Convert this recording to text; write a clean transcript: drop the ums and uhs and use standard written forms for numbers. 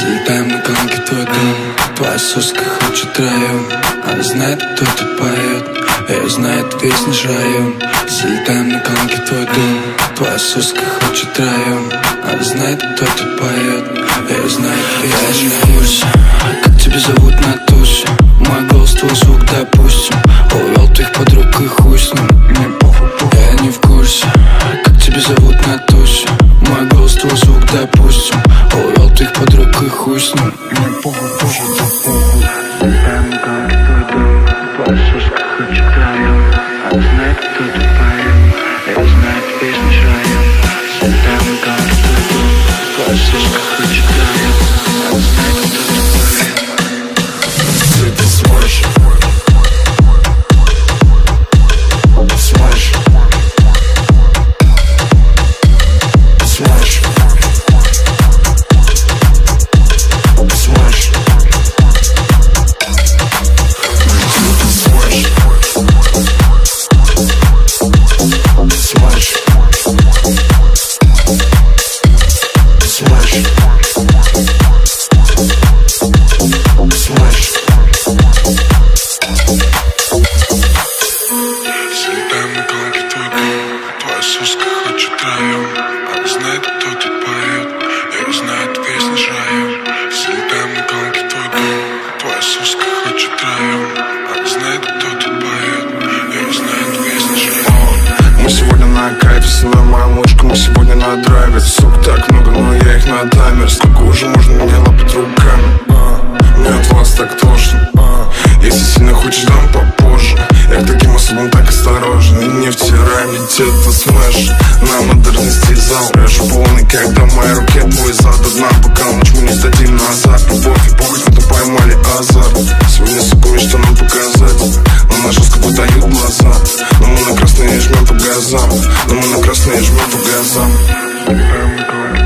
Залетаем на гонки твой дом. Твоя соска хочет район. Она знает, кто тут поет. Ее знает весь наш район. Залетаем на гонки твой дом. Твоя соска хочет район. Она знает, кто тут поет. Ее знает весь наш район. Как тебя зовут на тусе? Мой голос, твой звук, допустим. Увел твоих подруг и хуй с ним. Мне похуй, я не в курсе. Как тебя зовут на тусе? Мой голос, твой звук, допустим. Увел твоих подруг и хуй с ним. Мне похуй, похуй, похуй. Залетаем на гонки твой дом. Твоя соска хочет район. Она знает, кто тут поет. Ее знает весь наш район. Залетаем на гонки твой дом. Твоя соска хочет район. Она знает, кто тут поет. Ты сможешь. Сможешь. Сможешь. Сможешь. Залетаем на гонки твой дом. Твоя соска хочет район. Она знает, кто тут поет. Ее знает весь наш район. Залетаем на гонки твой дом. Твоя соска хочет район. Она знает, кто тут поет. Ее знает весь наш район. Мы сегодня на кайфе, целуем мою мышку. Мы сегодня на драйве. Сук так много, но я их на таймер. Сколько уже можно меня лапать руками? Мне от вас так тошно. Если сильно хочешь, дам попозже. Я к таким особам так осторожен. И не втирай мне где-то смэш. На модерности зал. Рэжу полный, когда в моей руке твой зад. Одна пока ночь, мы не сдадим назад. Любовь и похоть, мы поймали азарт. Сегодня, сука, мечта нам показать. Но на жестко выдают глаза. Но мы на красные жмем по газам. Но мы на красные жмем по газам.